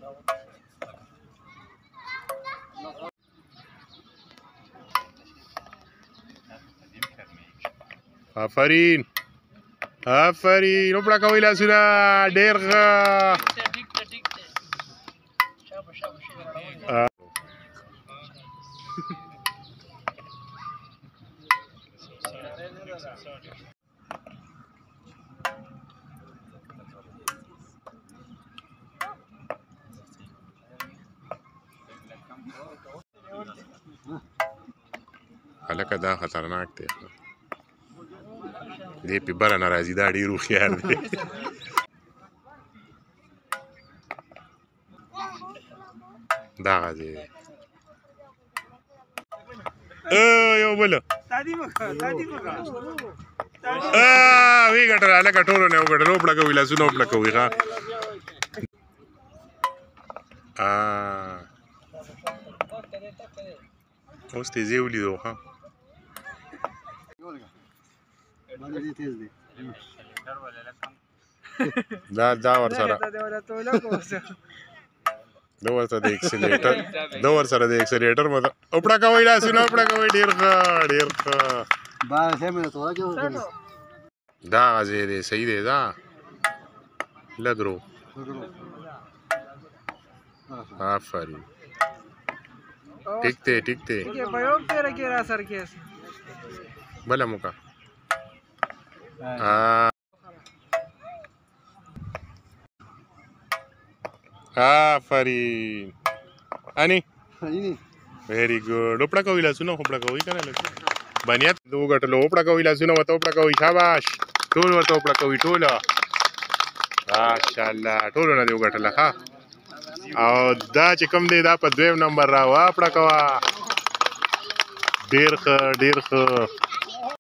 آفرین آفرین وپړه کوئ لاسونه ډېر ښه هلکه دا خطرناک دی دې پې بره نه راځي دا ډېر هوښیار دی دغه دی یو بله ویې ګټله هلکه ټولو نه یې وګټله وپړه کوئ لاسونه وپړه کوئ ښه اوس تیزې ولیدو ښه دا ورسره د ورسره د اکسلیټر وپړه کوئ لاسونه وپړه کوئ ډېر ښه ډېر ښه دغه ځای دی صحیح دی دا لږ رو آفرین ټیک دی ټیک دی بله موکه آفرین اني ویری ګوډ وپړه کوئ لاسونه وپړه کوئ که نه لږ بنیت د وګټلو وپړه کوئ لاسونه ورته وپړه کوئ شاباش ټول ورته وپړه کوئ ټوله ماشاءالله ټولو نه دې وګټله ښه او دا چې کوم دی دا په 2 نمبر را وپړه کوه ډېر ښه ډېر ښه